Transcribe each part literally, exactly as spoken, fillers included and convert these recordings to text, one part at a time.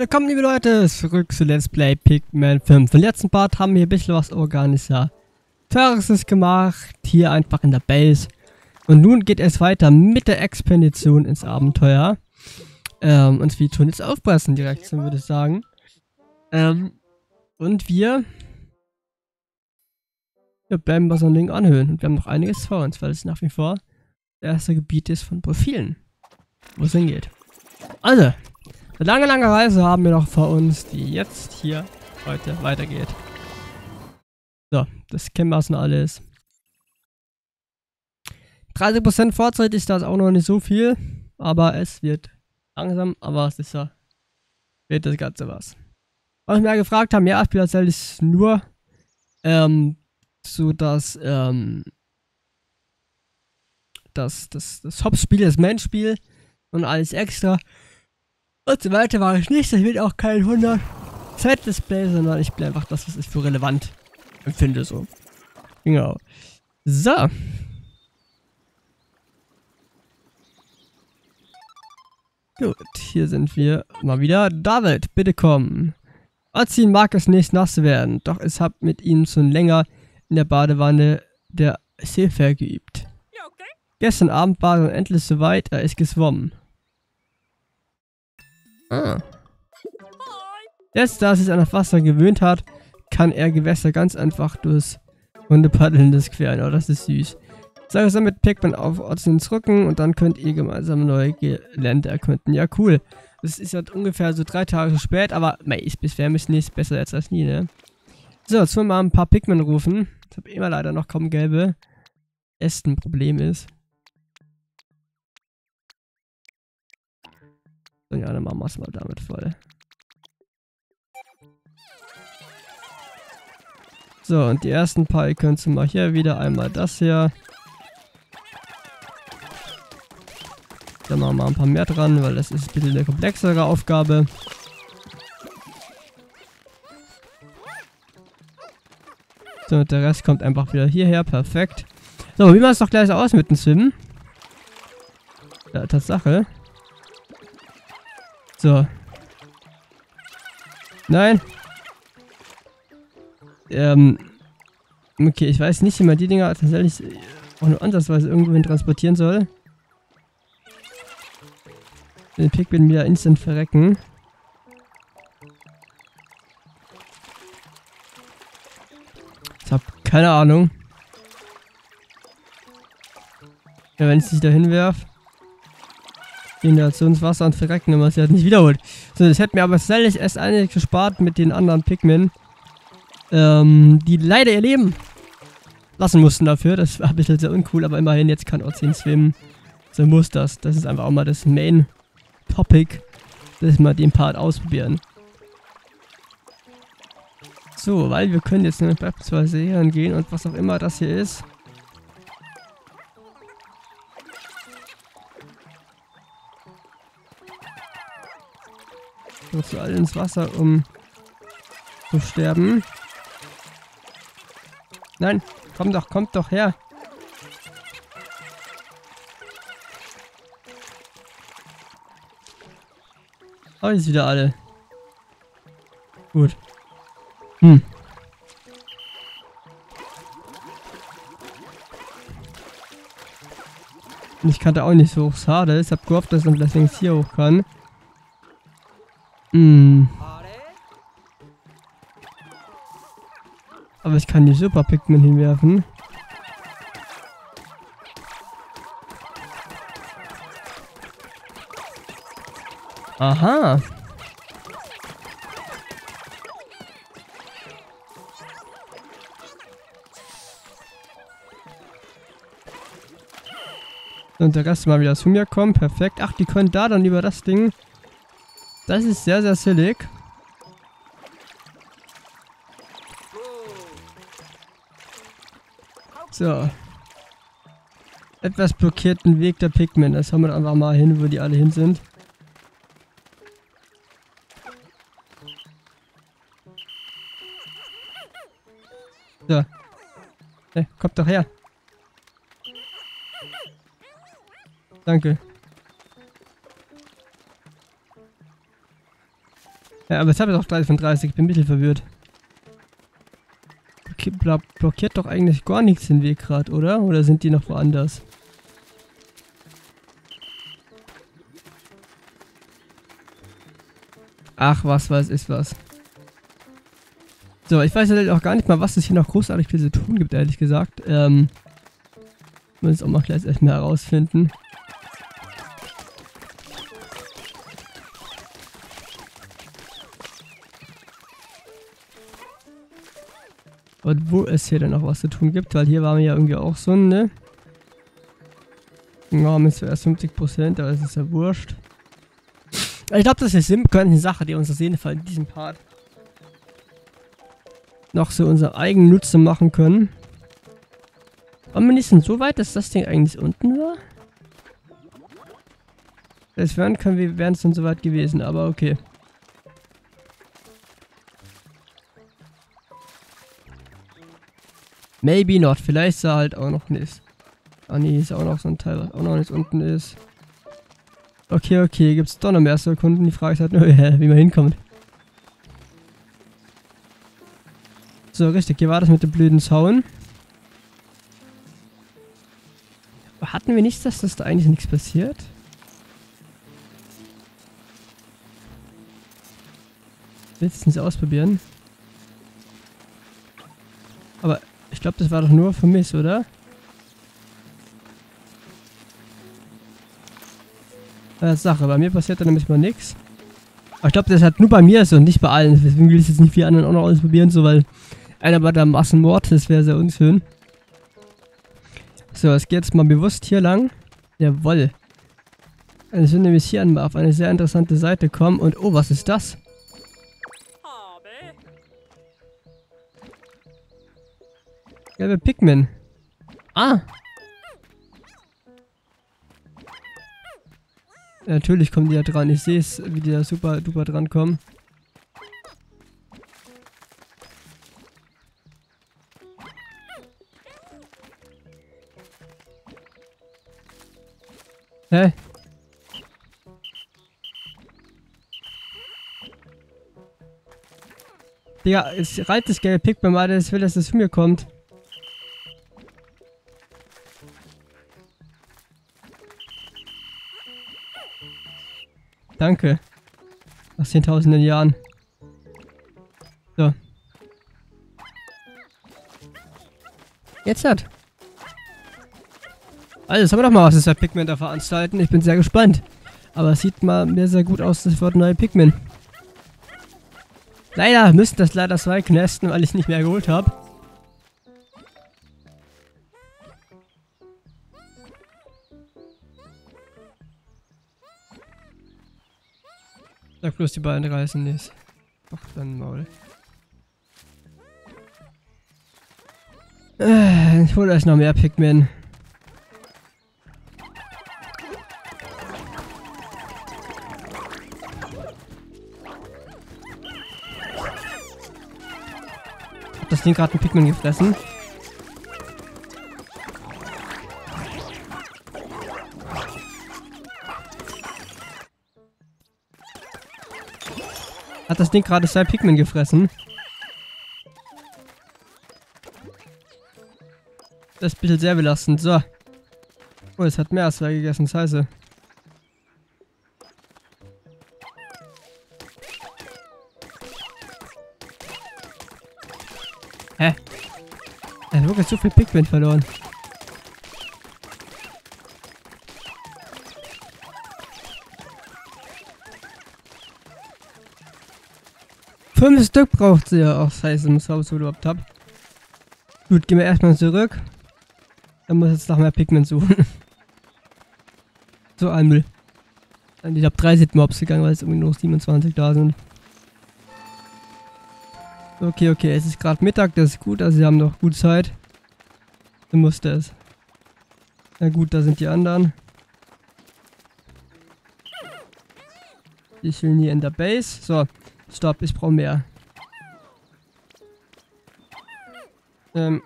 Willkommen liebe Leute, zurück zu Let's Play Pikmin fünf. Im letzten Part haben wir ein bisschen was Organisatorisches gemacht, hier einfach in der Base. Und nun geht es weiter mit der Expedition ins Abenteuer. Ähm, und wir tun jetzt aufpassen direkt, so würde ich sagen. Ähm, und wir, wir bleiben bei so einem Ding anhören. Und wir haben noch einiges vor uns, weil es nach wie vor das erste Gebiet ist von Profilen, wo es hingeht. Also, eine lange, lange Reise haben wir noch vor uns, die jetzt hier heute weitergeht. So, das kennen wir schon alles. dreißig Prozent Fortschritt ist das auch noch nicht so viel, aber es wird langsam, aber sicher wird das Ganze was. Was wir ja gefragt haben, ja, Spieler ist nur ähm, so dass ähm, das, das, das Hauptspiel, das Main-Spiel und alles extra und so weiter war ich nicht. Das wird auch kein hundert Zeit-Display, sondern ich bin einfach das, was ich für relevant empfinde, so. Genau. So. Gut, hier sind wir mal wieder. David, bitte komm. Ozzy mag es nicht nass werden, doch es hat mit ihm schon länger in der Badewanne der Seefair geübt. Ja, okay. Gestern Abend war er endlich soweit, er ist geschwommen. Ah. Jetzt, da er sich an das Wasser gewöhnt hat, kann er Gewässer ganz einfach durchs Hundepaddeln queren. Oh, das ist süß. Sag es dann mit Pikmin auf Otzins Rücken und dann könnt ihr gemeinsam neue Gelände erkunden. Ja, cool. Das ist halt ungefähr so drei Tage zu spät, aber mei, ist bisher nicht besser jetzt als nie, ne? So, jetzt wollen wir mal ein paar Pikmin rufen. Ich habe immer leider noch kaum gelbe. Echt ein Problem ist. So, ja, dann machen wir es mal damit voll. So, und die ersten paar, ihr könnt mal hier wieder einmal das hier. Dann machen wir mal ein paar mehr dran, weil das ist ein bisschen eine komplexere Aufgabe. So, und der Rest kommt einfach wieder hierher, perfekt. So, wie man es doch gleich aus mit dem Swimmen. Ja, Tatsache. So. Nein. Ähm. Okay, ich weiß nicht, wie man die Dinger tatsächlich auch nur ansatzweise irgendwohin transportieren soll. Den Pikmin wieder instant verrecken. Ich hab keine Ahnung. Ja, wenn ich sich da hinwerf, gehen da zu ins Wasser und verrecken, wenn man es ja nicht wiederholt. So, das hätte mir aber tatsächlich erst einiges gespart mit den anderen Pikmin, ähm, die leider ihr Leben lassen mussten dafür. Das war ein bisschen sehr uncool, aber immerhin, jetzt kann Ozzy schwimmen. So muss das. Das ist einfach auch mal das Main Topic, dass wir den Part ausprobieren. So, weil wir können jetzt nämlich beispielsweise hier gehen und was auch immer das hier ist. So, alle ins Wasser, um zu sterben. Nein, komm doch, kommt doch her. Oh, jetzt wieder alle. Gut. Hm. Ich kannte auch nicht so hoch, schade. Ich hab gehofft, dass man deswegen hier hoch kann. Hm. Aber ich kann die Super Pikmin hinwerfen. Aha. Und der Rest mal wieder zu mir kommen. Perfekt. Ach, die können da dann über das Ding. Das ist sehr, sehr sillig. So. Etwas blockierten Weg der Pikmin. Das haben wir einfach mal hin, wo die alle hin sind. So. Hey, kommt doch her. Danke. Ja, aber jetzt habe ich auch dreißig von dreißig. Ich bin ein bisschen verwirrt. Okay, bla- blockiert doch eigentlich gar nichts den Weg gerade, oder? Oder sind die noch woanders? Ach, was weiß ich was. So, ich weiß halt auch gar nicht mal, was es hier noch großartig für zu tun gibt, ehrlich gesagt. Ähm, muss es auch mal gleich erstmal herausfinden. Und wo es hier dann noch was zu tun gibt, weil hier waren wir ja irgendwie auch so, ne? Ja, haben jetzt erst fünfzig Prozent, aber das ist ja wurscht. Ich glaube, das ist eine Sache, die uns auf jeden Fall in diesem Part noch so unser eigenen Nutzen machen können. Waren wir nicht so weit, dass das Ding eigentlich unten war? Das wären können wir wären es dann so weit gewesen, aber okay. Maybe not. Vielleicht sah halt auch noch nicht. Ah nee, ist auch noch so ein Teil, was auch noch nicht unten ist. Okay, okay, gibt's doch noch mehr zu erkunden. Die Frage ist halt nur, wie man hinkommt. So, richtig, hier war das mit dem blöden Zaun. Aber hatten wir nicht, dass das da eigentlich nichts passiert? Willst du es ausprobieren? Aber ich glaube, das war doch nur für mich, oder? Äh, Sache, bei mir passiert da nämlich mal nichts. Aber ich glaube, das hat nur bei mir so und nicht bei allen. Deswegen will ich jetzt nicht wie anderen auch noch ausprobieren, so weil einer bei der Massenmord, das wäre sehr unschön. So, es geht jetzt mal bewusst hier lang. Jawoll. Also wir sind nämlich hier auf eine sehr interessante Seite kommen und oh, was ist das? Gelbe Pikmin. Ah! Ja, natürlich kommen die ja dran. Ich sehe es, wie die da super duper dran kommen. Hä? Digga, jetzt reizt das gelbe Pikmin mal, das will, dass es zu mir kommt. Danke. Nach zehntausenden Jahren. So. Jetzt hat. Also, jetzt haben wir doch mal was, das der Pikmin da veranstalten. Ich bin sehr gespannt. Aber es sieht mal mir sehr gut aus, das Wort neue Pikmin. Leider müssten das leider zwei knesten, weil ich es nicht mehr geholt habe. Sag bloß, die beiden reißen nicht. Doch, dann Maul. Äh, ich hole euch noch mehr Pikmin. Hat das Ding gerade einen Pikmin gefressen? Hat das Ding gerade zwei Pikmin gefressen? Das ist ein bisschen sehr belastend. So. Oh, es hat mehr als zwei gegessen. Scheiße. Hä? Er hat wirklich so viel Pikmin verloren. Fünf Stück braucht sie ja auch. Scheiße, muss ich so überhaupt hab. Gut, gehen wir erstmal zurück. Dann muss ich jetzt nach mehr Pikmin suchen. So ein Müll. Ich habe dreißig Mobs gegangen, weil es irgendwie nur siebenundzwanzig da sind. Okay, okay, es ist gerade Mittag, das ist gut, also sie haben noch gut Zeit. So musste es. Na gut, da sind die anderen. Die chillen hier in der Base. So, stopp, ich brauche mehr. Ähm.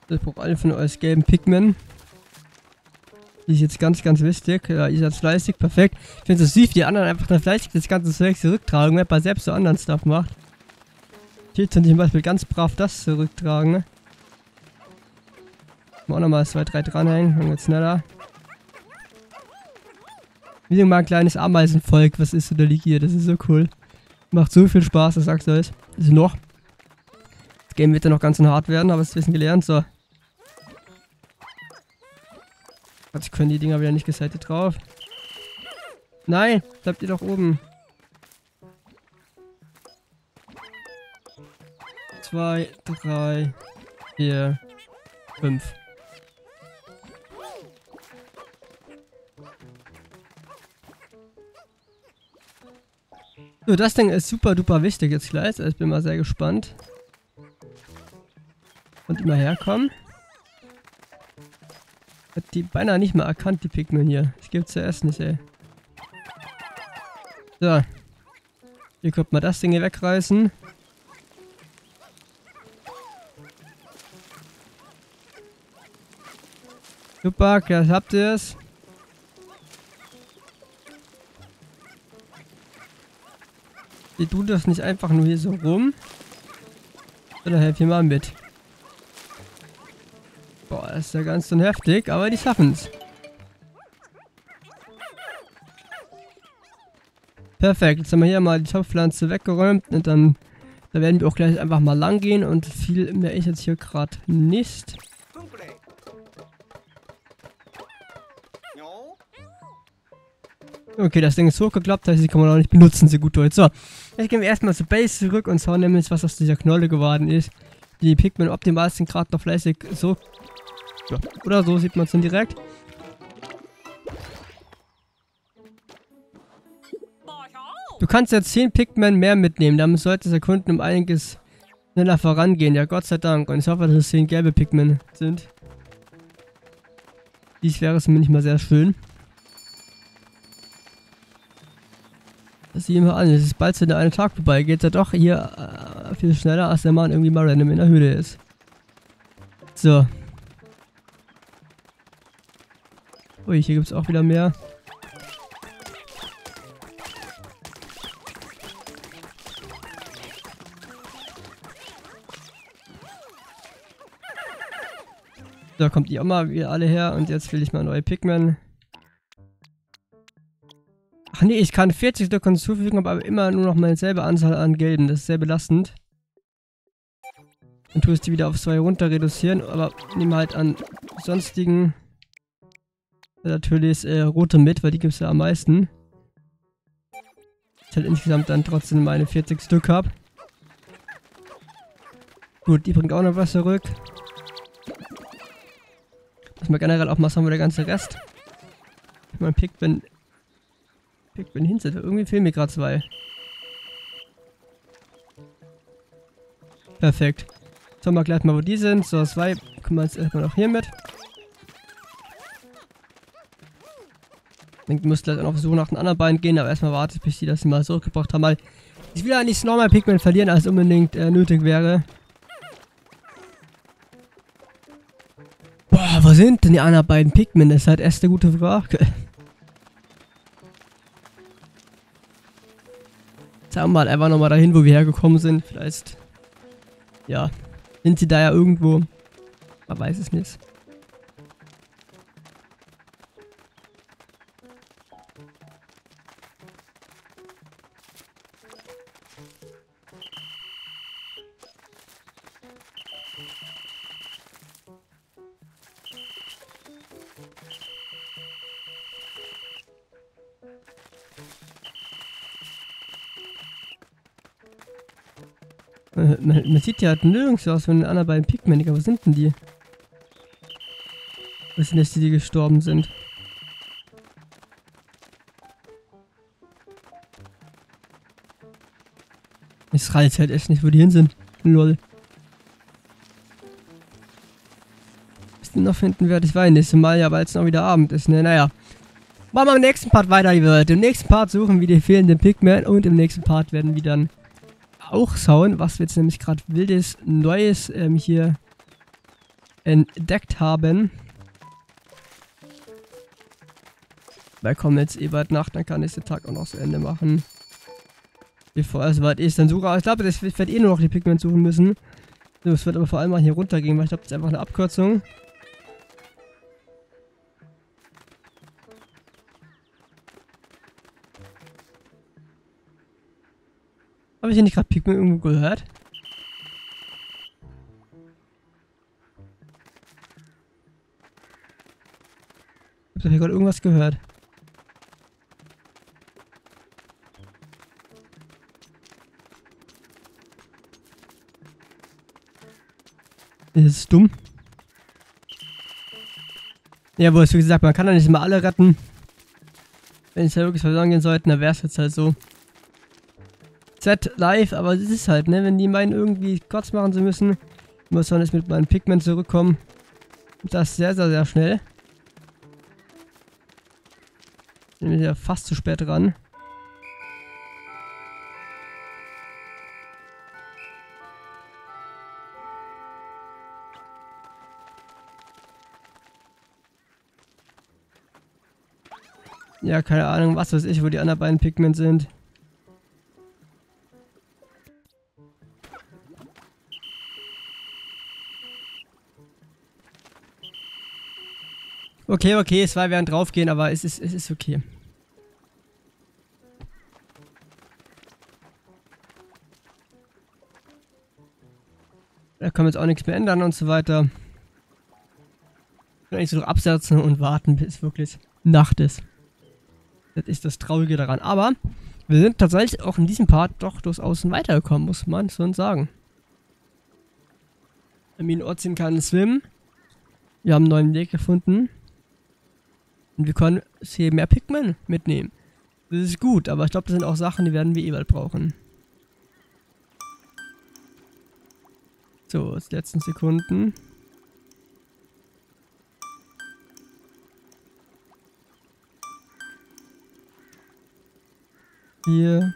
Ich brauche alle von euch gelben Pikmin. Die ist jetzt ganz, ganz wichtig. Ja, ihr seid fleißig, perfekt. Ich finde es so süß, wie die anderen einfach dann fleißig das ganze Zeug zurücktragen, wenn man selbst so anderen Stuff macht. Hier zum Beispiel ganz brav das zurücktragen, ne? Mal auch nochmal zwei, drei dranhängen, dann geht's schneller. Wieder mal ein kleines Ameisenvolk, was ist so der Liga hier, das ist so cool. Macht so viel Spaß, das sagst du euch. Also noch. Das Game wird ja noch ganz schön hart werden, aber es ist ein bisschen gelernt, so. Jetzt können die Dinger wieder nicht geseitet drauf. Nein, bleibt ihr doch oben. Zwei, drei, vier, fünf. So, das Ding ist super duper wichtig jetzt gleich. Also ich bin mal sehr gespannt. Und immer herkommen. Hat die beinahe nicht mal erkannt, die Pikmin hier. Das gibt's ja erst nicht, ey. So. Hier kommt mal das Ding hier wegreißen. Super, jetzt habt ihr es. Ihr tut das nicht einfach nur hier so rum. Sondern helft hier mal mit. Boah, das ist ja ganz schön heftig, aber die schaffen es. Perfekt, jetzt haben wir hier mal die Topfpflanze weggeräumt und dann da werden wir auch gleich einfach mal lang gehen und viel mehr ist jetzt hier gerade nicht. Okay, das Ding ist hochgeklappt, das heißt, die kann man auch nicht benutzen, so gut Deutsch. So, jetzt gehen wir erstmal zur Base zurück und schauen nämlich, was aus dieser Knolle geworden ist. Die Pikmin optimal sind gerade noch fleißig so. Ja, oder so sieht man es dann direkt. Du kannst jetzt zehn Pikmin mehr mitnehmen, damit sollte der Kunden um einiges schneller vorangehen. Ja, Gott sei Dank. Und ich hoffe, dass es zehn gelbe Pikmin sind. Dies wäre es mir nicht mal sehr schön. Das sieht immer an, es ist bald zu der einen Tag vorbei. Geht ja doch hier äh, viel schneller, als der Mann irgendwie mal random in der Höhle ist. So. Ui, hier gibt es auch wieder mehr. Da kommt die auch mal wieder alle her und jetzt will ich mal neue Pikmin. Ach nee, ich kann vierzig Stück hinzufügen, aber immer nur noch mal dieselbe Anzahl an gelben. Das ist sehr belastend. Dann tue ich die wieder auf zwei runter reduzieren, aber nehme halt an sonstigen natürlich äh, rote mit, weil die gibt es ja am meisten. Ich halt insgesamt dann trotzdem meine vierzig Stück habe. Gut, die bringt auch noch was zurück. Muss man generell auch mal sagen, wo der ganze Rest. Mein Pikmin. Pikmin hinsetzt. Irgendwie fehlen mir gerade zwei. Perfekt. Schauen wir gleich mal, wo die sind. So, zwei. Kommen wir jetzt erstmal noch hier mit. Ich muss gleich auch noch versuchen, nach den anderen beiden gehen, aber erstmal warte ich, bis die das mal zurückgebracht haben, weil ich will ja nicht normal Pikmin verlieren, als unbedingt äh, nötig wäre. Boah, wo sind denn die anderen beiden Pikmin? Das ist halt erst eine gute Frage. Sagen wir mal einfach nochmal dahin, wo wir hergekommen sind. Vielleicht, ja, sind sie da ja irgendwo. Man weiß es nicht. Man, man sieht ja halt nirgends aus von den anderen beiden Pikmin, aber was sind denn die? Was sind das, die, die gestorben sind? Ich reiß halt echt nicht, wo die hin sind. Lol. Was die noch finden werde, ich weiß nicht. Mal ja, weil es noch wieder Abend ist, ne? Naja. Machen wir im nächsten Part weiter, liebe Leute. Im nächsten Part suchen wir die fehlenden Pikmin und im nächsten Part werden wir dann auch schauen, was wir jetzt nämlich gerade wildes Neues ähm, hier entdeckt haben. Weil kommen jetzt eh bald Nacht, dann kann ich den Tag auch noch zu Ende machen. Bevor es soweit ist, dann suche. Aber ich glaube, ich werde eh nur noch die Pigment suchen müssen. So, es wird aber vor allem mal hier runtergehen, weil ich glaube, das ist einfach eine Abkürzung. Habe ich hier nicht gerade Pigment irgendwo gehört? Ich habe hier gerade irgendwas gehört. Das ist dumm. Ja, wo es wie gesagt, man kann ja nicht immer alle retten. Wenn es ja wirklich verloren gehen sollten, dann wäre es jetzt halt so. Z live, aber es ist halt, ne, wenn die meinen irgendwie kurz machen zu müssen, muss man jetzt mit meinen Pigment zurückkommen. Und das sehr, sehr, sehr schnell. Bin ich ja fast zu spät dran. Ja, keine Ahnung, was weiß ich, wo die anderen beiden Pigment sind. Okay, okay, zwei werden draufgehen, aber es ist, es ist okay. Da können wir jetzt auch nichts mehr ändern und so weiter. Eigentlich so noch absetzen und warten, bis wirklich Nacht ist. Das ist das Traurige daran. Aber wir sind tatsächlich auch in diesem Part doch durchaus weitergekommen, muss man schon sagen. Amin Ozin kann schwimmen. Wir haben einen neuen Weg gefunden. Und wir können hier mehr Pigment mitnehmen. Das ist gut, aber ich glaube, das sind auch Sachen, die werden wir eh bald brauchen. So, jetzt die letzten Sekunden. Vier.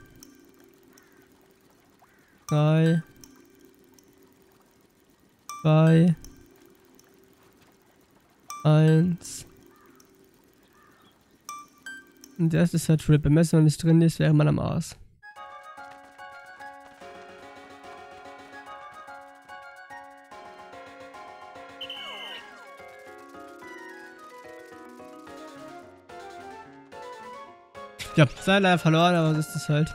Drei. Zwei. Eins. Und das ist halt Trip. Wenn es noch nicht drin ist, wäre man am Arsch. Ja, sei leider verloren, aber das ist es halt.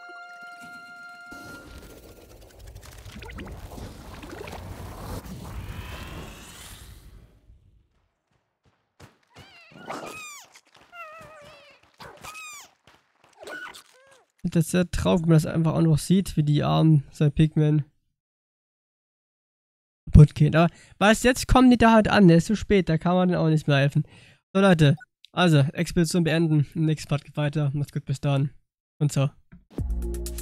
Das ist sehr traurig, wenn man das einfach auch noch sieht, wie die armen sein Pigment kaputt gehen. Aber was jetzt kommen die da halt an, der ist zu spät, da kann man dann auch nicht mehr helfen. So Leute, also Expedition beenden, im nächsten Part geht weiter, macht's gut, bis dann und ciao.